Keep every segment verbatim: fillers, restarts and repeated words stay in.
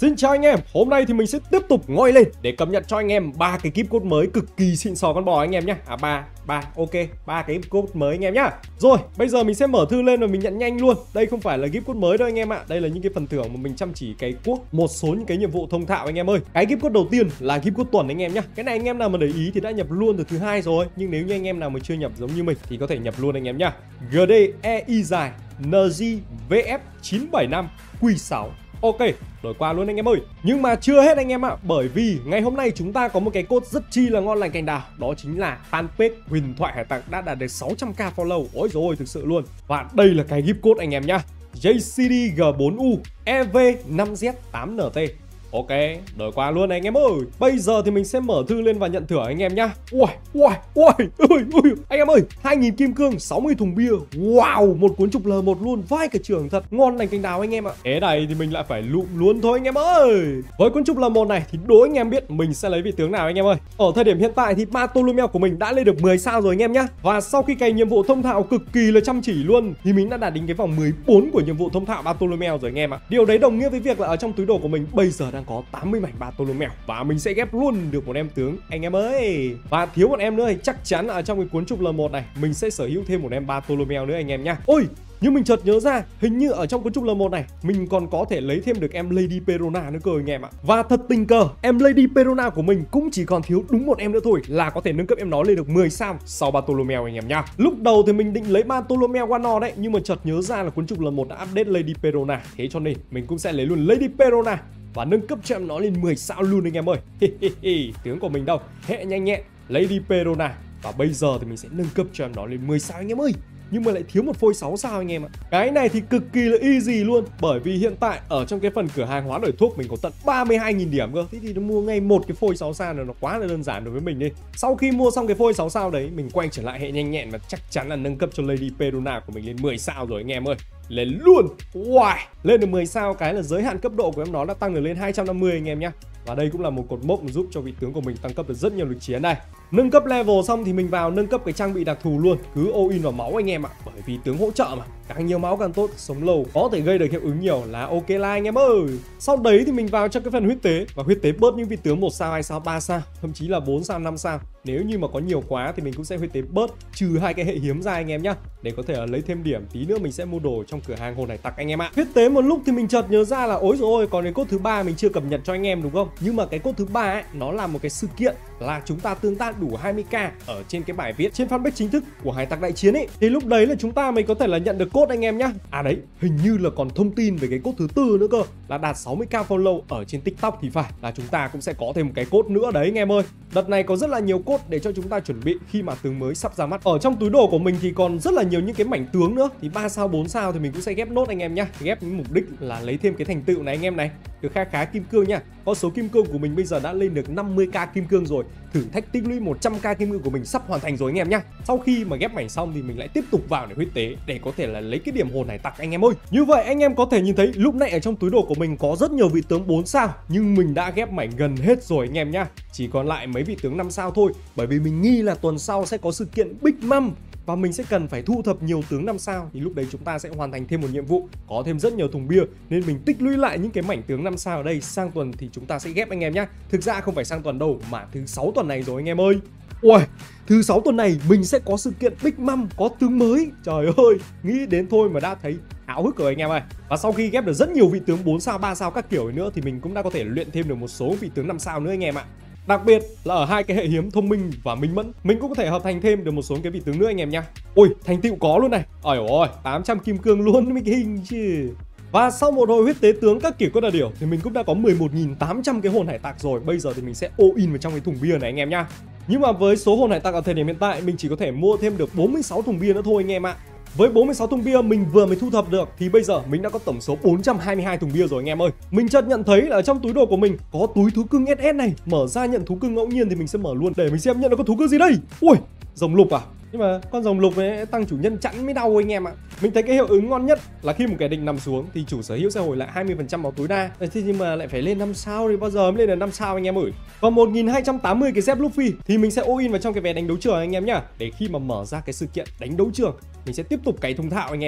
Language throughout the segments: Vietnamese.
Xin chào anh em, hôm nay thì mình sẽ tiếp tục ngoi lên để cập nhật cho anh em ba cái gift code mới cực kỳ xịn sò con bò anh em nhé. À ba, ba, ok, ba cái gift code mới anh em nhá. Rồi, bây giờ mình sẽ mở thư lên và mình nhận nhanh luôn. Đây không phải là gift code mới đâu anh em ạ. Đây là những cái phần thưởng mà mình chăm chỉ cày cuốc một số những cái nhiệm vụ thông thạo anh em ơi. Cái gift code đầu tiên là gift code tuần anh em nhá. Cái này anh em nào mà để ý thì đã nhập luôn từ thứ hai rồi, nhưng nếu như anh em nào mà chưa nhập giống như mình thì có thể nhập luôn anh em nhá. giê đê e i dài en giê vê ép chín bảy năm Q sáu. Ok, đổi qua luôn anh em ơi. Nhưng mà chưa hết anh em ạ, bởi vì ngày hôm nay chúng ta có một cái code rất chi là ngon lành cành đào. Đó chính là fanpage Huyền Thoại Hải Tặc đã đạt được sáu trăm k follow. Ôi dồi ôi, thực sự luôn. Và đây là cái gift code anh em nhá. J C D G bốn U E V năm Z tám N T. Ok, đổi qua luôn anh em ơi. Bây giờ thì mình sẽ mở thư lên và nhận thưởng anh em nhá. Ui, ui, ui, ui, ui. Anh em ơi, hai nghìn kim cương, sáu mươi thùng bia. Wow, một cuốn trục L một luôn, vai cả trưởng thật. Ngon lành cành đào anh em ạ. Thế này thì mình lại phải lụm luôn thôi anh em ơi. Với cuốn trục L một này thì đố anh em biết mình sẽ lấy vị tướng nào anh em ơi. Ở thời điểm hiện tại thì Bartolomeo của mình đã lên được mười sao rồi anh em nhá. Và sau khi cày nhiệm vụ thông thạo cực kỳ là chăm chỉ luôn thì mình đã đạt đến cái vòng mười bốn của nhiệm vụ thông thạo Bartolomeo rồi anh em ạ. Điều đấy đồng nghĩa với việc là ở trong túi đồ của mình bây giờ đang có tám mươi mảnh Bartolomeo và mình sẽ ghép luôn được một em tướng anh em ơi. Và thiếu một em nữa thì chắc chắn ở trong cái cuốn trục L một này mình sẽ sở hữu thêm một em Bartolomeo nữa anh em nhá. Ôi, nhưng mình chợt nhớ ra, hình như ở trong cuốn trục L một này mình còn có thể lấy thêm được em Lady Perona nữa cơ anh em ạ. Và thật tình cờ, em Lady Perona của mình cũng chỉ còn thiếu đúng một em nữa thôi là có thể nâng cấp em nó lên được mười sao sau Bartolomeo anh em nhá. Lúc đầu thì mình định lấy Bartolomeo Wano đấy, nhưng mà chợt nhớ ra là cuốn trục L một đã update Lady Perona, thế cho nên mình cũng sẽ lấy luôn Lady Perona và nâng cấp cho em nó lên mười sao luôn anh em ơi. Tướng của mình đâu, hệ nhanh nhẹn Lady Perona. Và bây giờ thì mình sẽ nâng cấp cho em nó lên mười sao anh em ơi. Nhưng mà lại thiếu một phôi sáu sao anh em ạ. Cái này thì cực kỳ là easy luôn, bởi vì hiện tại ở trong cái phần cửa hàng hoán đổi thuốc mình có tận ba mươi hai nghìn điểm cơ. Thế thì nó mua ngay một cái phôi sáu sao này nó quá là đơn giản đối với mình đi. Sau khi mua xong cái phôi sáu sao đấy, mình quay trở lại hệ nhanh nhẹn và chắc chắn là nâng cấp cho Lady Perona của mình lên mười sao rồi anh em ơi. Lên luôn. Wow, lên được mười sao cái là giới hạn cấp độ của em nó đã tăng được lên hai trăm năm mươi anh em nhá. Và đây cũng là một cột mốc giúp cho vị tướng của mình tăng cấp được rất nhiều lực chiến này. Nâng cấp level xong thì mình vào nâng cấp cái trang bị đặc thù luôn. Cứ all in vào máu anh em ạ. Bởi vì tướng hỗ trợ mà, càng nhiều máu càng tốt, sống lâu, có thể gây được hiệu ứng nhiều là ok là anh em ơi. Sau đấy thì mình vào cho cái phần huyết tế. Và huyết tế bớt những vị tướng một sao, hai sao, ba sao, thậm chí là bốn sao, năm sao. Nếu như mà có nhiều quá thì mình cũng sẽ huyết tế bớt, trừ hai cái hệ hiếm ra anh em nhá, để có thể lấy thêm điểm. Tí nữa mình sẽ mua đồ trong cửa hàng Hồn Hải Tặc anh em ạ. Huyết tế một lúc thì mình chợt nhớ ra là ối rồi ôi, còn cái cốt thứ ba mình chưa cập nhật cho anh em đúng không? Nhưng mà cái cốt thứ ba ấy, nó là một cái sự kiện là chúng ta tương tác đủ hai mươi k ở trên cái bài viết trên fanpage chính thức của Hải Tặc Đại Chiến ấy. Thì lúc đấy là chúng ta mới có thể là nhận được cốt anh em nhá. À đấy, hình như là còn thông tin về cái cốt thứ tư nữa cơ, là đạt sáu mươi k follow ở trên TikTok thì phải, là chúng ta cũng sẽ có thêm một cái cốt nữa đấy anh em ơi. Đợt này có rất là nhiều cốt để cho chúng ta chuẩn bị khi mà tướng mới sắp ra mắt. Ở trong túi đồ của mình thì còn rất là nhiều những cái mảnh tướng nữa, thì ba sao, bốn sao thì mình cũng sẽ ghép nốt anh em nhá. Ghép với mục đích là lấy thêm cái thành tựu này anh em này, được khá khá kim cương nha. Con số kim cương của mình bây giờ đã lên được năm mươi k kim cương rồi. Thử thách tích lũy một trăm k kim cương của mình sắp hoàn thành rồi anh em nhá. Sau khi mà ghép mảnh xong thì mình lại tiếp tục vào để huyết tế để có thể là lấy cái điểm hồn hải tặc anh em ơi. Như vậy anh em có thể nhìn thấy lúc này ở trong túi đồ của mình có rất nhiều vị tướng bốn sao, nhưng mình đã ghép mảnh gần hết rồi anh em nhá. Chỉ còn lại mấy vị tướng năm sao thôi, bởi vì mình nghi là tuần sau sẽ có sự kiện Big Mom và mình sẽ cần phải thu thập nhiều tướng năm sao, thì lúc đấy chúng ta sẽ hoàn thành thêm một nhiệm vụ, có thêm rất nhiều thùng bia, nên mình tích lũy lại những cái mảnh tướng năm sao ở đây. Sang tuần thì chúng ta sẽ ghép anh em nhá. Thực ra không phải sang tuần đâu, mà thứ sáu tuần này rồi anh em ơi. Ui, thứ sáu tuần này mình sẽ có sự kiện Big Mom, có tướng mới. Trời ơi, nghĩ đến thôi mà đã thấy háo hức rồi anh em ơi. Và sau khi ghép được rất nhiều vị tướng bốn sao, ba sao các kiểu nữa thì mình cũng đã có thể luyện thêm được một số vị tướng năm sao nữa anh em ạ. Đặc biệt là ở hai cái hệ hiếm thông minh và minh mẫn, mình cũng có thể hợp thành thêm được một số cái vị tướng nữa anh em nhá. Ôi, thành tựu có luôn này. Ôi ôi, tám trăm kim cương luôn mới cái hình chứ. Và sau một hồi huyết tế tướng các kiểu các đặc điều thì mình cũng đã có mười một nghìn tám trăm cái hồn hải tặc rồi. Bây giờ thì mình sẽ all in vào trong cái thùng bia này anh em nhá. Nhưng mà với số hồn hải tặc ở thời điểm hiện tại mình chỉ có thể mua thêm được bốn mươi sáu thùng bia nữa thôi anh em ạ. Với bốn mươi sáu thùng bia mình vừa mới thu thập được thì bây giờ mình đã có tổng số bốn trăm hai mươi hai thùng bia rồi anh em ơi. Mình chợt nhận thấy là ở trong túi đồ của mình có túi thú cưng ét ét này. Mở ra nhận thú cưng ngẫu nhiên thì mình sẽ mở luôn để mình xem nhận được con thú cưng gì đây. Ui, rồng lục à? Nhưng mà con rồng lục này tăng chủ nhân chẵn mới đau anh em ạ. Mình thấy cái hiệu ứng ngon nhất là khi một kẻ địch nằm xuống thì chủ sở hữu sẽ hồi lại hai mươi phần trăm máu tối đa. Thế nhưng mà lại phải lên năm sao thì bao giờ mới lên được năm sao anh em ơi. Còn một nghìn hai trăm tám mươi cái dép Luffy thì mình sẽ all in vào trong cái vé đánh đấu trường anh em nhá. Để khi mà mở ra cái sự kiện đánh đấu trường mình sẽ tiếp tục cày thông thạo anh em ạ.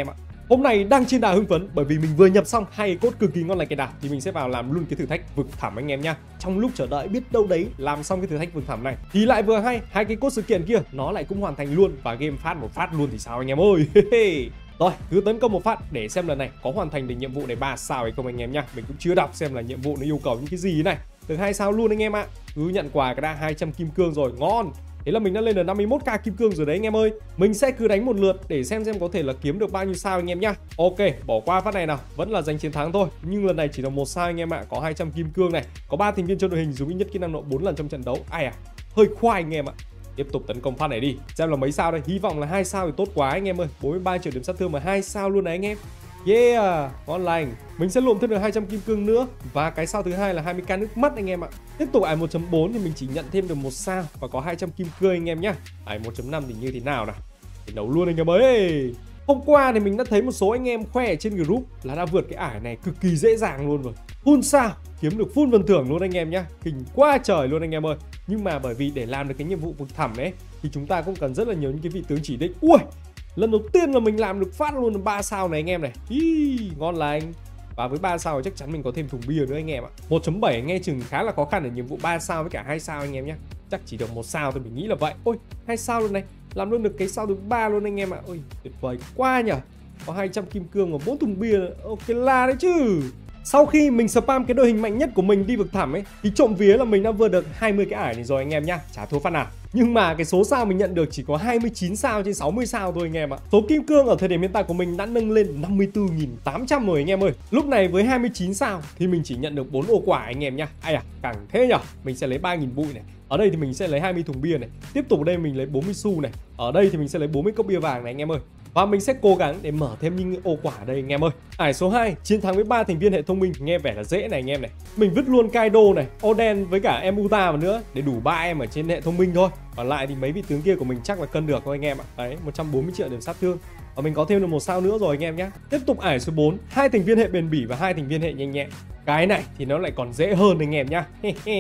Hôm nay đang trên đà hưng phấn bởi vì mình vừa nhập xong hai cái code cực kỳ ngon lành cái đà, thì mình sẽ vào làm luôn cái thử thách vực thẳm anh em nhá. Trong lúc chờ đợi biết đâu đấy làm xong cái thử thách vực thẳm này thì lại vừa hay hai cái code sự kiện kia nó lại cũng hoàn thành luôn và game phát một phát luôn thì sao anh em ơi. Rồi, cứ tấn công một phát để xem lần này có hoàn thành được nhiệm vụ này ba sao hay không anh em nhá. Mình cũng chưa đọc xem là nhiệm vụ nó yêu cầu những cái gì này. Được hai sao luôn anh em ạ. Cứ nhận quà cái đã hai trăm kim cương rồi, ngon. Thế là mình đã lên được năm mươi mốt k kim cương rồi đấy anh em ơi. Mình sẽ cứ đánh một lượt để xem xem có thể là kiếm được bao nhiêu sao anh em nhá. Ok, bỏ qua phát này nào, vẫn là giành chiến thắng thôi. Nhưng lần này chỉ là một sao anh em ạ, có hai trăm kim cương này, có ba thành viên trong đội hình dùng ít nhất kỹ năng nộ bốn lần trong trận đấu. Ai à, hơi khoai anh em ạ. Tiếp tục tấn công phát này đi, xem là mấy sao đây. Hy vọng là hai sao thì tốt quá anh em ơi. bốn mươi ba triệu điểm sát thương mà hai sao luôn đấy anh em. Yeah, ngon lành. Mình sẽ lụm thêm được hai trăm kim cương nữa. Và cái sao thứ hai là hai mươi k nước mắt anh em ạ. Tiếp tục ải một chấm bốn thì mình chỉ nhận thêm được một sao và có hai trăm kim cương anh em nhá. Ải một chấm năm thì như thế nào nào? Thì đấu luôn anh em ơi. Hôm qua thì mình đã thấy một số anh em khoe ở trên group là đã vượt cái ải này cực kỳ dễ dàng luôn rồi. Full sao, kiếm được full phần thưởng luôn anh em nhá. Kinh quá trời luôn anh em ơi. Nhưng mà bởi vì để làm được cái nhiệm vụ vực thẳm đấy thì chúng ta cũng cần rất là nhiều những cái vị tướng chỉ định. Ui, lần đầu tiên là mình làm được phát luôn ba sao này anh em này. Ý, ngon lành. Và với ba sao chắc chắn mình có thêm thùng bia nữa anh em ạ. một chấm bảy nghe chừng khá là khó khăn ở nhiệm vụ ba sao với cả hai sao anh em nhé. Chắc chỉ được một sao thôi, mình nghĩ là vậy. Ôi, hai sao luôn này. Làm luôn được cái sao thứ ba luôn anh em ạ. Ôi, tuyệt vời quá nhỉ. Có hai trăm kim cương và bốn thùng bia. Ok là đấy chứ. Sau khi mình spam cái đội hình mạnh nhất của mình đi vực thẳm ấy thì trộm vía là mình đã vượt được hai mươi cái ải này rồi anh em nhá, chả thua phát nào. Nhưng mà cái số sao mình nhận được chỉ có hai mươi chín sao trên sáu mươi sao thôi anh em ạ. Số kim cương ở thời điểm hiện tại của mình đã nâng lên năm mươi tư nghìn tám trăm rồi anh em ơi. Lúc này với hai mươi chín sao thì mình chỉ nhận được bốn ô quả anh em nhá. Ai à, càng thế nhở. Mình sẽ lấy ba nghìn bụi này. Ở đây thì mình sẽ lấy hai mươi thùng bia này. Tiếp tục ở đây mình lấy bốn mươi xu này. Ở đây thì mình sẽ lấy bốn mươi cốc bia vàng này anh em ơi. Và mình sẽ cố gắng để mở thêm những ô quả ở đây anh em ơi. Ải số hai, chiến thắng với ba thành viên hệ thông minh, nghe vẻ là dễ này anh em này. Mình vứt luôn Kaido này, Oden với cả em Uta vào nữa để đủ ba em ở trên hệ thông minh thôi. Còn lại thì mấy vị tướng kia của mình chắc là cân được thôi anh em ạ. Đấy, một trăm bốn mươi triệu điểm sát thương. Và mình có thêm được một sao nữa rồi anh em nhé. Tiếp tục ải số bốn, hai thành viên hệ bền bỉ và hai thành viên hệ nhanh nhẹn. Cái này thì nó lại còn dễ hơn anh em nhá.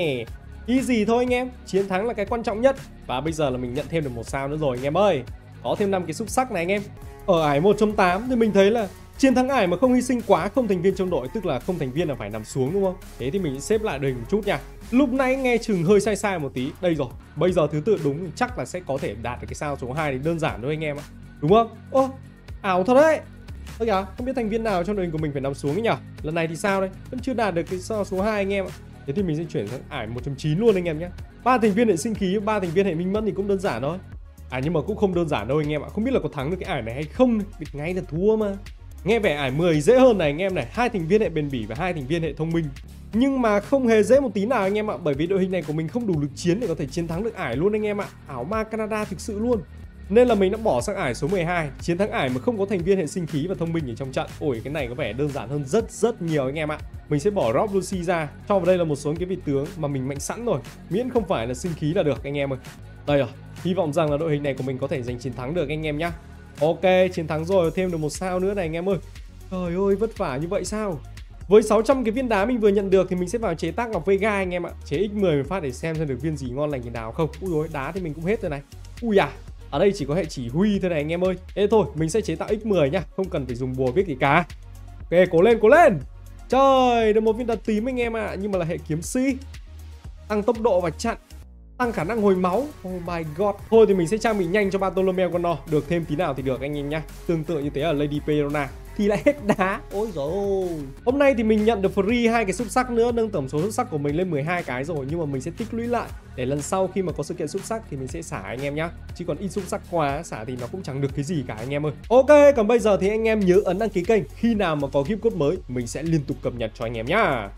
Easy thôi anh em, chiến thắng là cái quan trọng nhất. Và bây giờ là mình nhận thêm được một sao nữa rồi anh em ơi. Có thêm năm cái xúc sắc này anh em. Ở ải một chấm tám thì mình thấy là chiến thắng ải mà không hy sinh quá không thành viên trong đội, tức là không thành viên là phải nằm xuống đúng không? Thế thì mình sẽ xếp lại đội hình một chút nha. Lúc nãy nghe chừng hơi sai sai một tí. Đây rồi, bây giờ thứ tự đúng thì chắc là sẽ có thể đạt được cái sao số hai thì đơn giản thôi anh em ạ. Đúng không? Ô, ảo thật đấy. Ơ kìa, không biết thành viên nào trong đội hình của mình phải nằm xuống ấy nhỉ? Lần này thì sao đây? Vẫn chưa đạt được cái sao số hai anh em ạ. Thế thì mình sẽ chuyển sang ải một chấm chín luôn anh em nhé. Ba thành viên hệ sinh khí, ba thành viên hệ minh mẫn thì cũng đơn giản thôi. À nhưng mà cũng không đơn giản đâu anh em ạ. Không biết là có thắng được cái ải này hay không. Biết ngay là thua mà. Nghe vẻ ải mười dễ hơn này anh em này. Hai thành viên hệ bền bỉ và hai thành viên hệ thông minh. Nhưng mà không hề dễ một tí nào anh em ạ. Bởi vì đội hình này của mình không đủ lực chiến để có thể chiến thắng được ải luôn anh em ạ. Ảo ma Canada thực sự luôn. Nên là mình đã bỏ sang ải số mười hai. Chiến thắng ải mà không có thành viên hệ sinh khí và thông minh ở trong trận. Ôi cái này có vẻ đơn giản hơn rất rất nhiều anh em ạ. Mình sẽ bỏ Rob Lucy ra. Cho vào đây là một số cái vị tướng mà mình mạnh sẵn rồi. Miễn không phải là sinh khí là được anh em ơi. Đây rồi. Hy vọng rằng là đội hình này của mình có thể giành chiến thắng được anh em nhá. Ok, chiến thắng rồi, thêm được một sao nữa này anh em ơi. Trời ơi, vất vả như vậy sao? Với sáu trăm cái viên đá mình vừa nhận được thì mình sẽ vào chế tác ngọc Vega anh em ạ. Chế x mười một phát để xem xem được viên gì ngon lành như nào không. Ui dồi, đá thì mình cũng hết rồi này. Ui à, ở đây chỉ có hệ chỉ huy thôi này anh em ơi. Ê thôi, mình sẽ chế tạo x mười nhá, không cần phải dùng bùa viết gì cả. Ok, cố lên, cố lên. Trời, được một viên đá tím anh em ạ, nhưng mà là hệ kiếm sĩ. Tăng tốc độ và chặn, tăng khả năng hồi máu. Oh my god. Thôi thì mình sẽ trang bị nhanh cho Bartolomeo Conor. Được thêm tí nào thì được anh em nhá. Tương tự như thế ở Lady Perona thì lại hết đá. Ôi dồi ôi. Hôm nay thì mình nhận được free hai cái xúc sắc nữa, nâng tổng số xúc sắc của mình lên mười hai cái rồi. Nhưng mà mình sẽ tích lũy lại để lần sau khi mà có sự kiện xúc sắc thì mình sẽ xả anh em nhá. Chứ còn ít xúc sắc quá xả thì nó cũng chẳng được cái gì cả anh em ơi. Ok, còn bây giờ thì anh em nhớ ấn đăng ký kênh. Khi nào mà có gift code mới mình sẽ liên tục cập nhật cho anh em nhá.